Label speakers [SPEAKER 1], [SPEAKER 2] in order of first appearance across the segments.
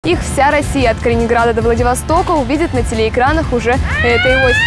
[SPEAKER 1] Их вся Россия от Калининграда до Владивостока увидит на телеэкранах уже этой осенью.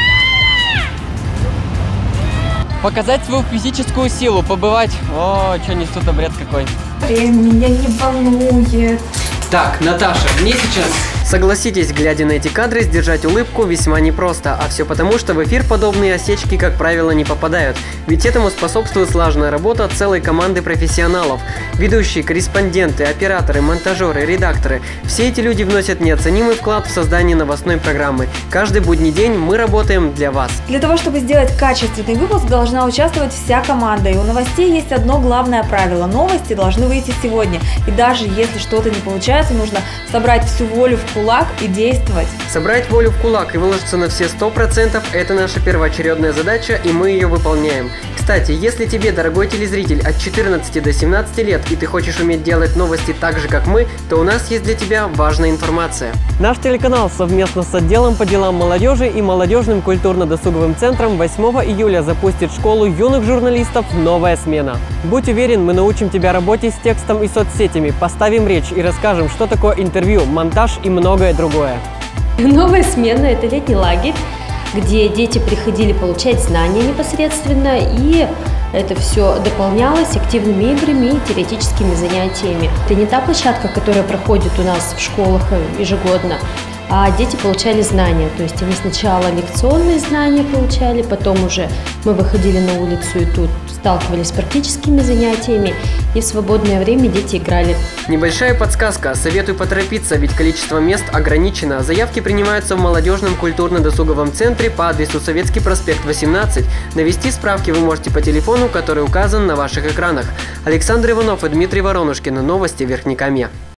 [SPEAKER 2] Показать свою физическую силу, побывать. О, что несут, бред какой.
[SPEAKER 3] Меня не волнует.
[SPEAKER 2] Так, Наташа, мне сейчас...
[SPEAKER 4] Согласитесь, глядя на эти кадры, сдержать улыбку весьма непросто, а все потому, что в эфир подобные осечки, как правило, не попадают. Ведь этому способствует слаженная работа целой команды профессионалов. Ведущие, корреспонденты, операторы, монтажеры, редакторы – все эти люди вносят неоценимый вклад в создание новостной программы. Каждый будний день мы работаем для вас.
[SPEAKER 3] Для того, чтобы сделать качественный выпуск, должна участвовать вся команда. И у новостей есть одно главное правило – новости должны выйти сегодня. И даже если что-то не получается, нужно собрать всю волю в кулак и действовать.
[SPEAKER 4] Собрать волю в кулак и выложиться на все 100% – это наша первоочередная задача, и мы ее выполняем. Кстати, если тебе, дорогой телезритель, от 14 до 17 лет, и ты хочешь уметь делать новости так же, как мы, то у нас есть для тебя важная информация. Наш телеканал совместно с отделом по делам молодежи и молодежным культурно-досуговым центром 8 июля запустит школу юных журналистов «Новая смена». Будь уверен, мы научим тебя работе с текстом и соцсетями, поставим речь и расскажем, что такое интервью, монтаж и многое другое.
[SPEAKER 5] Новая смена – это летний лагерь, где дети приходили получать знания непосредственно, и это все дополнялось активными играми и теоретическими занятиями. Это не та площадка, которая проходит у нас в школах ежегодно, а дети получали знания. То есть они сначала лекционные знания получали, потом уже мы выходили на улицу и тут сталкивались с практическими занятиями, и в свободное время дети играли.
[SPEAKER 4] Небольшая подсказка. Советую поторопиться, ведь количество мест ограничено. Заявки принимаются в молодежном культурно-досуговом центре по адресу Советский проспект 18. Навести справки вы можете по телефону, который указан на ваших экранах. Александр Иванов и Дмитрий Воронушкин. Новости в Верхнекаме.